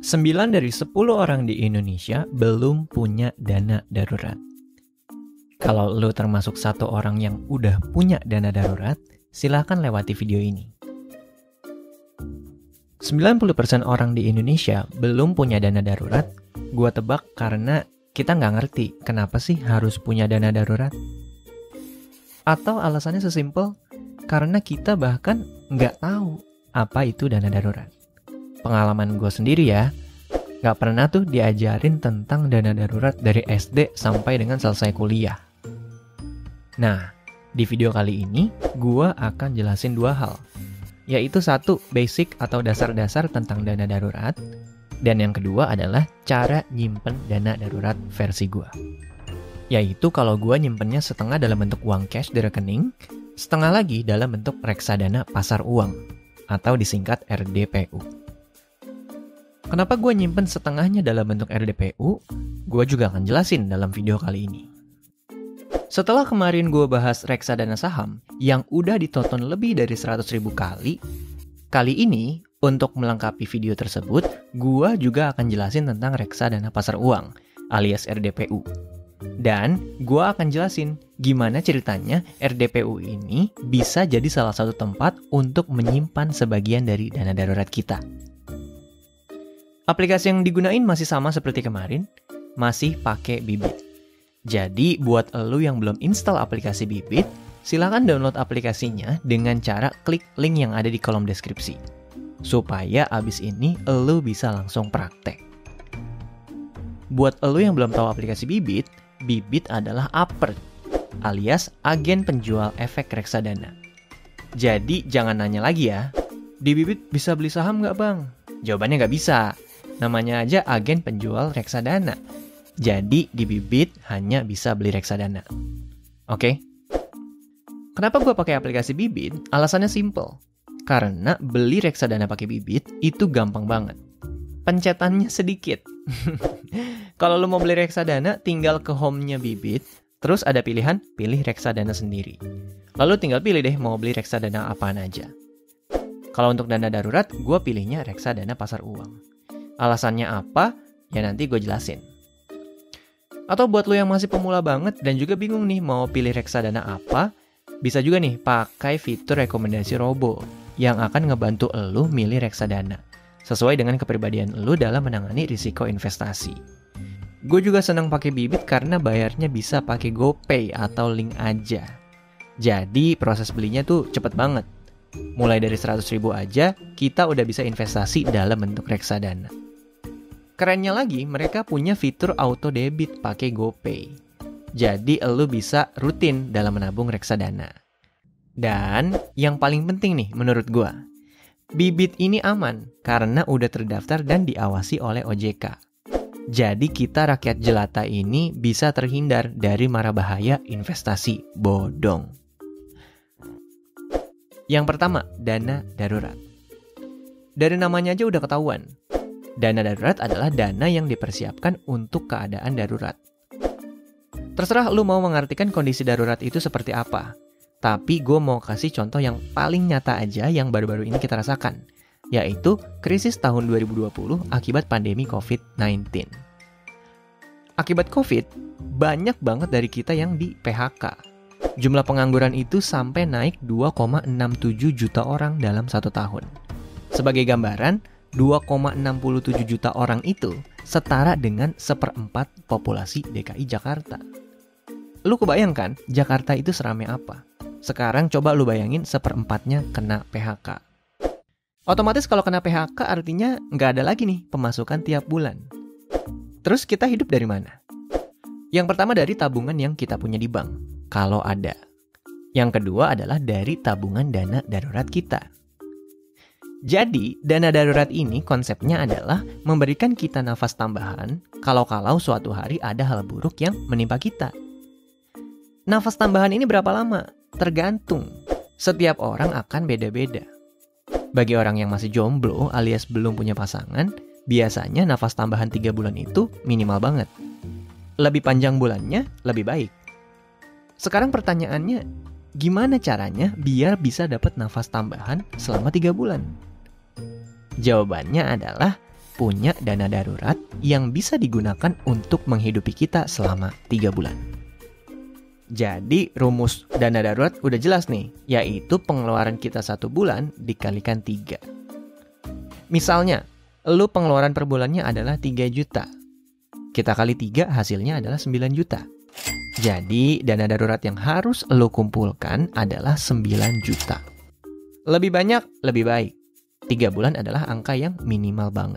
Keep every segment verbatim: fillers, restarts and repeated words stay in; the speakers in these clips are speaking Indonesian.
sembilan dari sepuluh orang di Indonesia belum punya dana darurat. Kalau lo termasuk satu orang yang udah punya dana darurat, silahkan lewati video ini. sembilan puluh persen orang di Indonesia belum punya dana darurat, gua tebak karena kita nggak ngerti kenapa sih harus punya dana darurat. Atau alasannya sesimpel, karena kita bahkan nggak tahu apa itu dana darurat. Pengalaman gue sendiri ya, gak pernah tuh diajarin tentang dana darurat dari S D sampai dengan selesai kuliah. Nah, di video kali ini gue akan jelasin dua hal, yaitu satu, basic atau dasar-dasar tentang dana darurat, dan yang kedua adalah cara nyimpen dana darurat versi gue. Yaitu kalau gue nyimpennya setengah dalam bentuk uang cash di rekening, setengah lagi dalam bentuk reksadana pasar uang, atau disingkat R D P U. Kenapa gue nyimpen setengahnya dalam bentuk R D P U? Gue juga akan jelasin dalam video kali ini. Setelah kemarin gue bahas reksadana saham yang udah ditonton lebih dari seratus ribu kali, kali ini untuk melengkapi video tersebut, gue juga akan jelasin tentang reksadana pasar uang alias R D P U. Dan gue akan jelasin gimana ceritanya R D P U ini bisa jadi salah satu tempat untuk menyimpan sebagian dari dana darurat kita. Aplikasi yang digunain masih sama seperti kemarin, masih pakai Bybit. Jadi buat elu yang belum install aplikasi Bybit, silakan download aplikasinya dengan cara klik link yang ada di kolom deskripsi. Supaya abis ini elu bisa langsung praktek. Buat elu yang belum tahu aplikasi Bybit, Bybit adalah Apert, alias agen penjual efek reksadana. Jadi jangan nanya lagi ya, di Bybit bisa beli saham nggak bang? Jawabannya nggak bisa. Namanya aja agen penjual reksadana. Jadi di Bybit hanya bisa beli reksadana. Oke? Kenapa gue pakai aplikasi Bybit? Alasannya simple. Karena beli reksadana pakai Bybit itu gampang banget. Pencetannya sedikit. Kalau lo mau beli reksadana, tinggal ke home-nya Bybit, terus ada pilihan pilih reksadana sendiri. Lalu tinggal pilih deh mau beli reksadana apaan aja. Kalau untuk dana darurat, gue pilihnya reksadana pasar uang. Alasannya apa? Ya nanti gue jelasin. Atau buat lo yang masih pemula banget dan juga bingung nih mau pilih reksadana apa, bisa juga nih pakai fitur rekomendasi robo yang akan ngebantu lo milih reksadana sesuai dengan kepribadian lo dalam menangani risiko investasi. Gue juga senang pakai Bybit karena bayarnya bisa pakai GoPay atau link aja. Jadi proses belinya tuh cepet banget. Mulai dari seratus ribu aja, kita udah bisa investasi dalam bentuk reksadana. Kerennya lagi, mereka punya fitur auto debit pakai GoPay. Jadi, elu bisa rutin dalam menabung reksadana. Dan yang paling penting nih menurut gua, Bybit ini aman karena udah terdaftar dan diawasi oleh O J K. Jadi kita rakyat jelata ini bisa terhindar dari mara bahaya investasi bodong. Yang pertama, dana darurat. Dari namanya aja udah ketahuan. Dana darurat adalah dana yang dipersiapkan untuk keadaan darurat. Terserah lu mau mengartikan kondisi darurat itu seperti apa. Tapi gue mau kasih contoh yang paling nyata aja yang baru-baru ini kita rasakan, yaitu krisis tahun dua ribu dua puluh akibat pandemi covid sembilan belas. Akibat COVID, banyak banget dari kita yang di P H K. Jumlah pengangguran itu sampai naik dua koma enam tujuh juta orang dalam satu tahun. Sebagai gambaran, dua koma enam tujuh juta orang itu setara dengan seperempat populasi D K I Jakarta. Lu kebayangkan Jakarta itu seramai apa? Sekarang coba lu bayangin seperempatnya kena P H K. Otomatis kalau kena P H K artinya nggak ada lagi nih pemasukan tiap bulan. Terus kita hidup dari mana? Yang pertama dari tabungan yang kita punya di bank, kalau ada. Yang kedua adalah dari tabungan dana darurat kita. Jadi, dana darurat ini konsepnya adalah memberikan kita nafas tambahan kalau-kalau suatu hari ada hal buruk yang menimpa kita. Nafas tambahan ini berapa lama? Tergantung. Setiap orang akan beda-beda. Bagi orang yang masih jomblo alias belum punya pasangan, biasanya nafas tambahan tiga bulan itu minimal banget. Lebih panjang bulannya, lebih baik. Sekarang pertanyaannya, gimana caranya biar bisa dapat nafas tambahan selama tiga bulan? Jawabannya adalah punya dana darurat yang bisa digunakan untuk menghidupi kita selama tiga bulan. Jadi rumus dana darurat udah jelas nih, yaitu pengeluaran kita satu bulan dikalikan tiga. Misalnya, lu pengeluaran per bulannya adalah tiga juta. Kita kali tiga hasilnya adalah sembilan juta. Jadi dana darurat yang harus lu kumpulkan adalah sembilan juta. Lebih banyak, lebih baik. tiga bulan adalah angka yang minimal banget.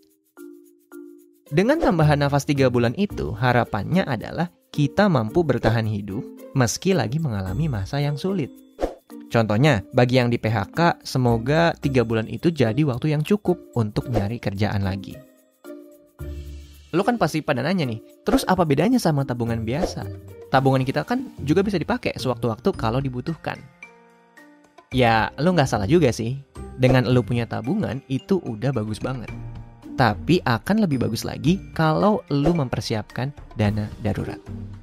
Dengan tambahan nafas tiga bulan itu, harapannya adalah kita mampu bertahan hidup meski lagi mengalami masa yang sulit. Contohnya, bagi yang di P H K, semoga tiga bulan itu jadi waktu yang cukup untuk nyari kerjaan lagi. Lo kan pasti pada nanya nih, terus apa bedanya sama tabungan biasa? Tabungan kita kan juga bisa dipakai sewaktu-waktu kalau dibutuhkan. Ya, lo nggak salah juga sih. Dengan lo punya tabungan, itu udah bagus banget. Tapi akan lebih bagus lagi kalau lo mempersiapkan dana darurat.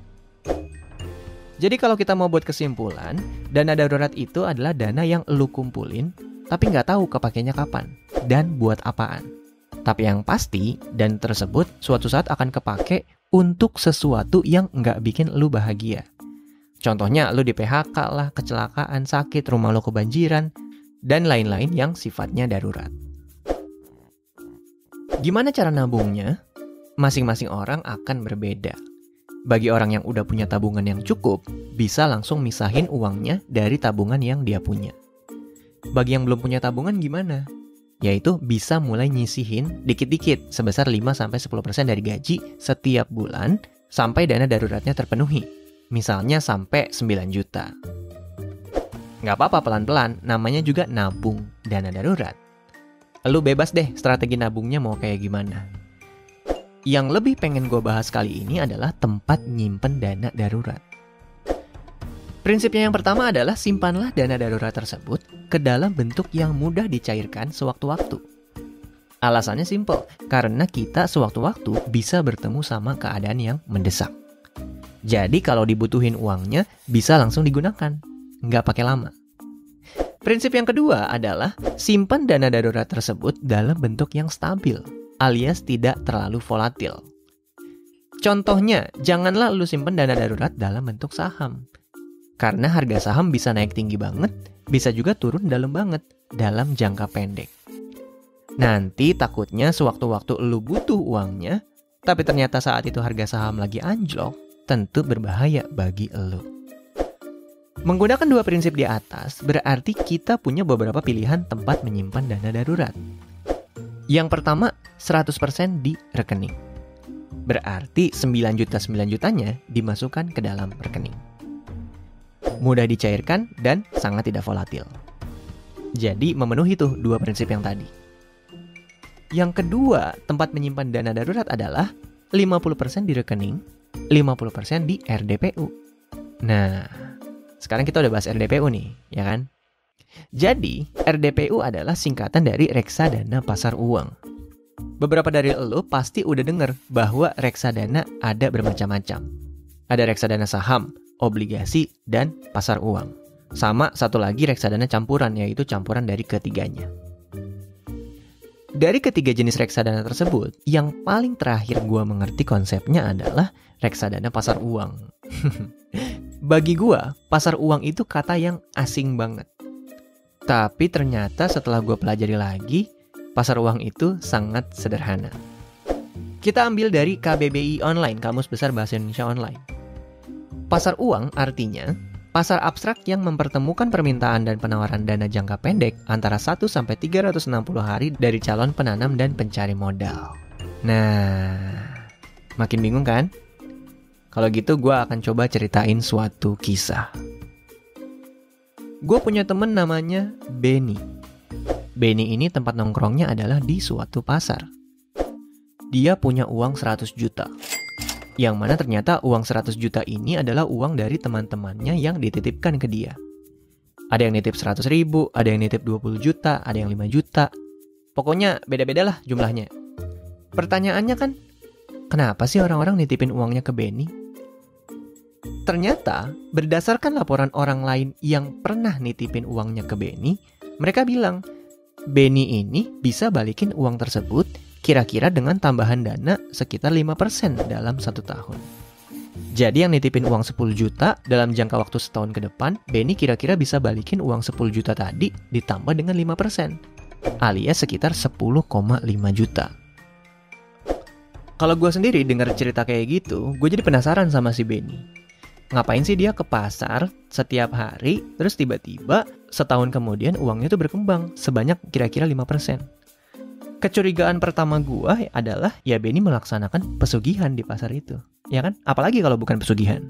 Jadi kalau kita mau buat kesimpulan, dana darurat itu adalah dana yang lo kumpulin, tapi nggak tahu kepakainya kapan dan buat apaan. Tapi yang pasti, dan tersebut suatu saat akan kepake untuk sesuatu yang nggak bikin lu bahagia. Contohnya, lu di P H K lah, kecelakaan, sakit, rumah lu kebanjiran, dan lain-lain yang sifatnya darurat. Gimana cara nabungnya? Masing-masing orang akan berbeda. Bagi orang yang udah punya tabungan yang cukup, bisa langsung misahin uangnya dari tabungan yang dia punya. Bagi yang belum punya tabungan gimana? Yaitu bisa mulai nyisihin dikit-dikit sebesar lima sampai sepuluh persen dari gaji setiap bulan sampai dana daruratnya terpenuhi. Misalnya sampai sembilan juta. Nggak apa-apa pelan-pelan, namanya juga nabung dana darurat. Lu bebas deh strategi nabungnya mau kayak gimana. Yang lebih pengen gue bahas kali ini adalah tempat nyimpen dana darurat. Prinsipnya yang pertama adalah simpanlah dana darurat tersebut ke dalam bentuk yang mudah dicairkan sewaktu-waktu. Alasannya simpel, karena kita sewaktu-waktu bisa bertemu sama keadaan yang mendesak. Jadi kalau dibutuhin uangnya bisa langsung digunakan, nggak pakai lama. Prinsip yang kedua adalah simpan dana darurat tersebut dalam bentuk yang stabil, alias tidak terlalu volatil. Contohnya, janganlah lu simpan dana darurat dalam bentuk saham. Karena harga saham bisa naik tinggi banget, bisa juga turun dalam banget dalam jangka pendek. Nanti takutnya sewaktu-waktu lu butuh uangnya, tapi ternyata saat itu harga saham lagi anjlok, tentu berbahaya bagi lu. Menggunakan dua prinsip di atas, berarti kita punya beberapa pilihan tempat menyimpan dana darurat. Yang pertama, seratus persen di rekening. Berarti sembilan juta sembilan jutanya dimasukkan ke dalam rekening. Mudah dicairkan dan sangat tidak volatil. Jadi memenuhi tuh dua prinsip yang tadi. Yang kedua, tempat menyimpan dana darurat adalah lima puluh persen di rekening, lima puluh persen di R D P U. Nah, sekarang kita udah bahas R D P U nih, ya kan? Jadi, R D P U adalah singkatan dari reksadana pasar uang. Beberapa dari lo pasti udah denger bahwa reksadana ada bermacam-macam. Ada reksadana saham, obligasi, dan pasar uang. Sama satu lagi reksadana campuran, yaitu campuran dari ketiganya. Dari ketiga jenis reksadana tersebut, yang paling terakhir gue mengerti konsepnya adalah reksadana pasar uang. Bagi gue, pasar uang itu kata yang asing banget. Tapi ternyata setelah gue pelajari lagi, pasar uang itu sangat sederhana. Kita ambil dari K B B I Online, Kamus Besar Bahasa Indonesia Online. Pasar uang artinya pasar abstrak yang mempertemukan permintaan dan penawaran dana jangka pendek antara satu sampai tiga ratus enam puluh hari dari calon penanam dan pencari modal. Nah, makin bingung kan? Kalau gitu gue akan coba ceritain suatu kisah. Gue punya temen namanya Benny. Benny ini tempat nongkrongnya adalah di suatu pasar. Dia punya uang seratus juta. Yang mana ternyata uang seratus juta ini adalah uang dari teman-temannya yang dititipkan ke dia. Ada yang nitip seratus ribu, ada yang nitip dua puluh juta, ada yang lima juta. Pokoknya beda-beda lah jumlahnya. Pertanyaannya kan, kenapa sih orang-orang nitipin uangnya ke Benny? Ternyata, berdasarkan laporan orang lain yang pernah nitipin uangnya ke Benny, mereka bilang, Benny ini bisa balikin uang tersebut kira-kira dengan tambahan dana sekitar lima persen dalam satu tahun. Jadi yang nitipin uang sepuluh juta dalam jangka waktu setahun ke depan, Benny kira-kira bisa balikin uang sepuluh juta tadi ditambah dengan lima persen, alias sekitar sepuluh koma lima juta. Kalau gue sendiri dengar cerita kayak gitu, gue jadi penasaran sama si Benny. Ngapain sih dia ke pasar setiap hari, terus tiba-tiba setahun kemudian uangnya tuh berkembang sebanyak kira-kira lima persen. Kecurigaan pertama gue adalah ya Benny melaksanakan pesugihan di pasar itu. Ya kan? Apalagi kalau bukan pesugihan.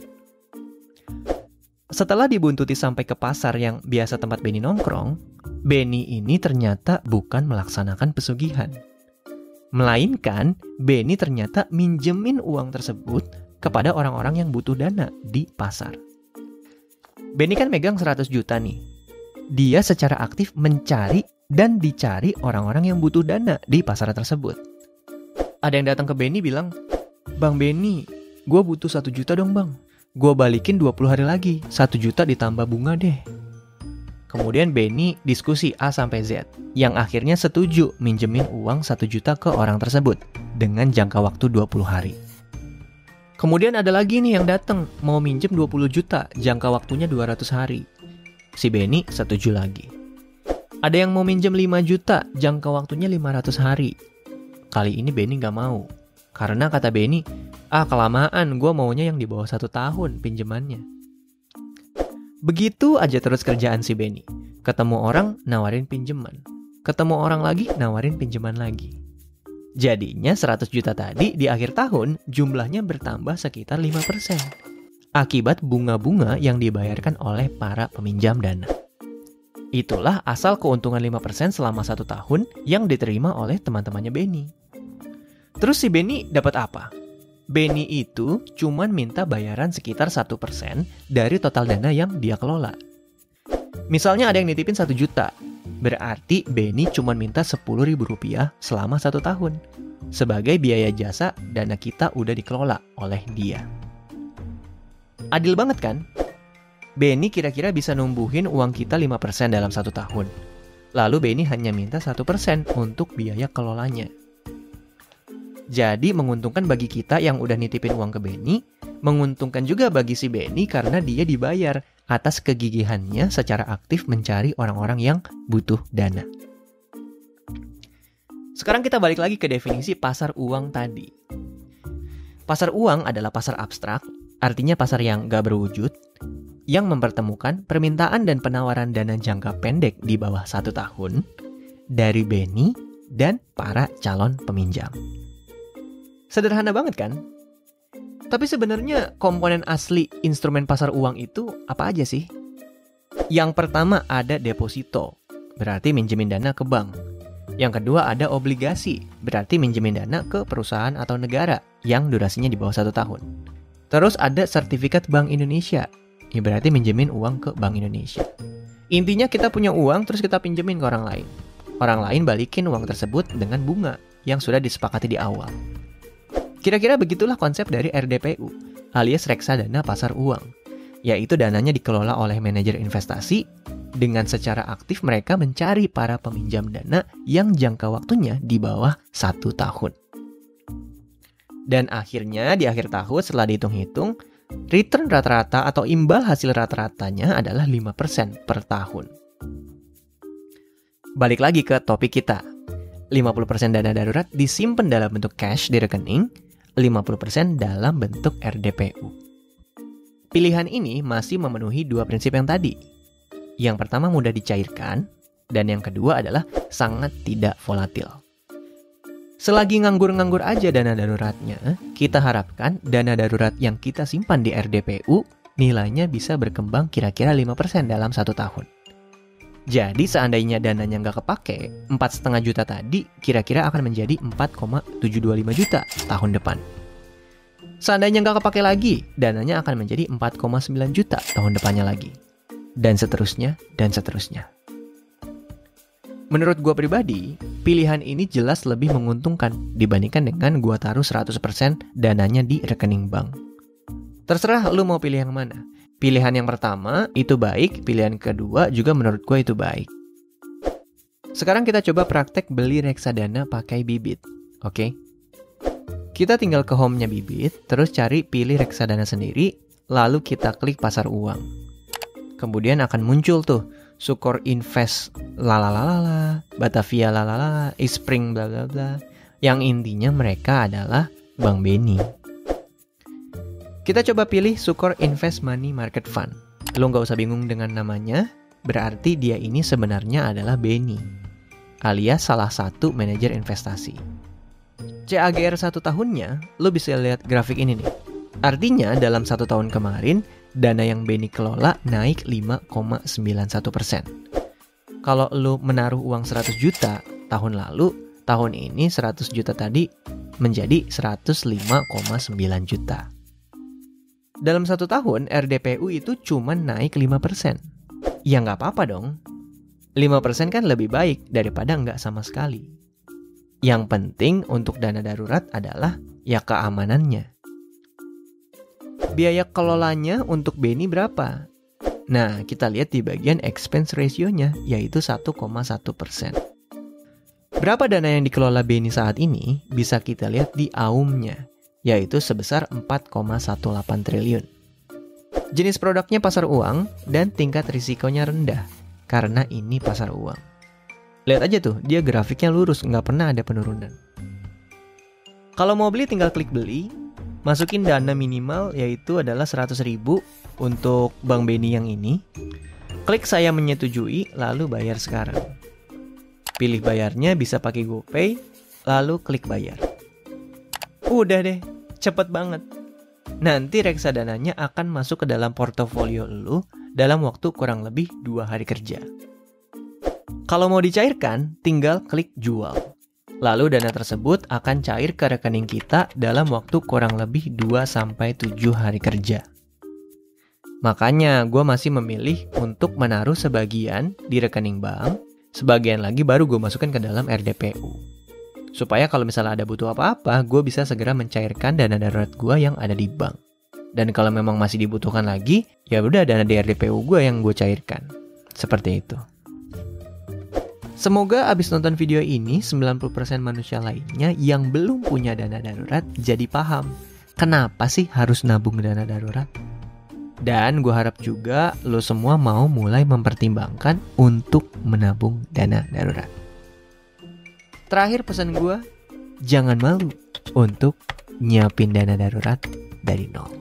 Setelah dibuntuti sampai ke pasar yang biasa tempat Benny nongkrong, Benny ini ternyata bukan melaksanakan pesugihan. Melainkan, Benny ternyata minjemin uang tersebut kepada orang-orang yang butuh dana di pasar. Benny kan megang seratus juta nih. Dia secara aktif mencari dan dicari orang-orang yang butuh dana di pasar tersebut. Ada yang datang ke Benny bilang, "Bang Benny, gue butuh satu juta dong bang. Gue balikin dua puluh hari lagi, satu juta ditambah bunga deh." Kemudian Benny diskusi A sampai Z, yang akhirnya setuju minjemin uang satu juta ke orang tersebut dengan jangka waktu dua puluh hari. Kemudian ada lagi nih yang datang mau minjem dua puluh juta, jangka waktunya dua ratus hari. Si Benny setuju lagi. Ada yang mau minjem lima juta, jangka waktunya lima ratus hari. Kali ini Benny gak mau. Karena kata Benny, ah kelamaan, gue maunya yang di bawah satu tahun pinjemannya. Begitu aja terus kerjaan si Benny. Ketemu orang, nawarin pinjeman. Ketemu orang lagi, nawarin pinjeman lagi. Jadinya seratus juta tadi di akhir tahun jumlahnya bertambah sekitar lima persen. Akibat bunga-bunga yang dibayarkan oleh para peminjam dana. Itulah asal keuntungan lima persen selama satu tahun yang diterima oleh teman-temannya Benny. Terus si Benny dapat apa? Benny itu cuman minta bayaran sekitar satu persen dari total dana yang dia kelola. Misalnya ada yang nitipin satu juta, berarti Benny cuman minta sepuluh ribu rupiah selama satu tahun. Sebagai biaya jasa dana kita udah dikelola oleh dia. Adil banget kan? Benny kira-kira bisa numbuhin uang kita lima persen dalam satu tahun. Lalu Benny hanya minta satu persen untuk biaya kelolanya. Jadi menguntungkan bagi kita yang udah nitipin uang ke Benny, menguntungkan juga bagi si Benny karena dia dibayar atas kegigihannya secara aktif mencari orang-orang yang butuh dana. Sekarang kita balik lagi ke definisi pasar uang tadi. Pasar uang adalah pasar abstrak, artinya pasar yang gak berwujud, yang mempertemukan permintaan dan penawaran dana jangka pendek di bawah satu tahun dari Benny dan para calon peminjam. Sederhana banget kan? Tapi sebenarnya komponen asli instrumen pasar uang itu apa aja sih? Yang pertama ada deposito, berarti minjemin dana ke bank. Yang kedua ada obligasi, berarti minjemin dana ke perusahaan atau negara yang durasinya di bawah satu tahun. Terus ada sertifikat Bank Indonesia, ya berarti minjemin uang ke Bank Indonesia. Intinya kita punya uang terus kita pinjemin ke orang lain. Orang lain balikin uang tersebut dengan bunga yang sudah disepakati di awal. Kira-kira begitulah konsep dari R D P U, alias reksadana pasar uang, yaitu dananya dikelola oleh manajer investasi, dengan secara aktif mereka mencari para peminjam dana yang jangka waktunya di bawah satu tahun. Dan akhirnya di akhir tahun setelah dihitung-hitung, return rata-rata atau imbal hasil rata-ratanya adalah lima persen per tahun. Balik lagi ke topik kita, lima puluh persen dana darurat disimpan dalam bentuk cash di rekening, lima puluh persen dalam bentuk R D P U. Pilihan ini masih memenuhi dua prinsip yang tadi. Yang pertama mudah dicairkan, dan yang kedua adalah sangat tidak volatil. Selagi nganggur-nganggur aja dana daruratnya, kita harapkan dana darurat yang kita simpan di R D P U nilainya bisa berkembang kira-kira lima persen dalam satu tahun. Jadi seandainya dananya nggak kepake, empat koma lima juta tadi kira-kira akan menjadi empat koma tujuh dua lima juta tahun depan. Seandainya nggak kepake lagi, dananya akan menjadi empat koma sembilan juta tahun depannya lagi. Dan seterusnya, dan seterusnya. Menurut gue pribadi, pilihan ini jelas lebih menguntungkan dibandingkan dengan gue taruh seratus persen dananya di rekening bank. Terserah lu mau pilih yang mana. Pilihan yang pertama itu baik, pilihan kedua juga menurut gue itu baik. Sekarang kita coba praktek beli reksadana pakai bibit. Oke. Kita tinggal ke home-nya Bibit, terus cari pilih reksadana sendiri, lalu kita klik pasar uang. Kemudian akan muncul tuh Sukor Invest lalalala, Batavia lalalala, Eastspring bla bla bla. Yang intinya mereka adalah Bank Beni. Kita coba pilih Sukor Invest Money Market Fund. Lo nggak usah bingung dengan namanya, berarti dia ini sebenarnya adalah Beni, alias salah satu manajer investasi. C A G R satu tahunnya, lo bisa lihat grafik ini nih. Artinya dalam satu tahun kemarin, dana yang Beni kelola naik lima koma sembilan satu persen. Kalau lo menaruh uang seratus juta tahun lalu, tahun ini seratus juta tadi menjadi seratus lima koma sembilan juta. Dalam satu tahun, R D P U itu cuma naik lima persen. Ya nggak apa-apa dong. lima persen kan lebih baik daripada nggak sama sekali. Yang penting untuk dana darurat adalah ya keamanannya. Biaya kelolanya untuk Beni berapa? Nah, kita lihat di bagian expense ratio-nya, yaitu satu koma satu persen. Berapa dana yang dikelola Beni saat ini bisa kita lihat di A U M-nya, yaitu sebesar empat koma delapan belas triliun. Jenis produknya pasar uang dan tingkat risikonya rendah, karena ini pasar uang. Lihat aja tuh, dia grafiknya lurus, nggak pernah ada penurunan. Kalau mau beli tinggal klik beli, masukin dana minimal yaitu adalah seratus ribu untuk Bank Beni yang ini. Klik saya menyetujui, lalu bayar sekarang. Pilih bayarnya bisa pakai GoPay, lalu klik bayar. Udah deh, cepet banget. Nanti reksadananya akan masuk ke dalam portofolio lu dalam waktu kurang lebih dua hari kerja. Kalau mau dicairkan, tinggal klik jual. Lalu dana tersebut akan cair ke rekening kita dalam waktu kurang lebih dua sampai tujuh hari kerja. Makanya gue masih memilih untuk menaruh sebagian di rekening bank, sebagian lagi baru gue masukkan ke dalam R D P U. Supaya kalau misalnya ada butuh apa-apa, gue bisa segera mencairkan dana darurat gue yang ada di bank. Dan kalau memang masih dibutuhkan lagi, ya udah dana di R D P U gue yang gue cairkan. Seperti itu. Semoga abis nonton video ini, sembilan puluh persen manusia lainnya yang belum punya dana darurat jadi paham kenapa sih harus nabung dana darurat. Dan gue harap juga lo semua mau mulai mempertimbangkan untuk menabung dana darurat. Terakhir pesan gue, jangan malu untuk nyiapin dana darurat dari nol.